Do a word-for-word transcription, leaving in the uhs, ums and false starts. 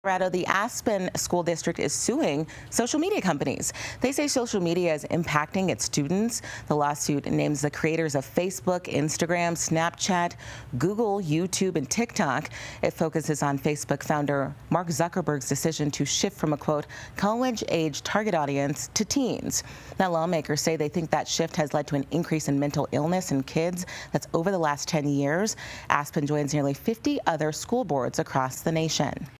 Colorado, the Aspen School District is suing social media companies. They say social media is impacting its students. The lawsuit names the creators of Facebook, Instagram, Snapchat, Google, YouTube, and TikTok. It focuses on Facebook founder Mark Zuckerberg's decision to shift from a, quote, college-age target audience to teens. Now, lawmakers say they think that shift has led to an increase in mental illness in kids that's over the last ten years. Aspen joins nearly fifty other school boards across the nation.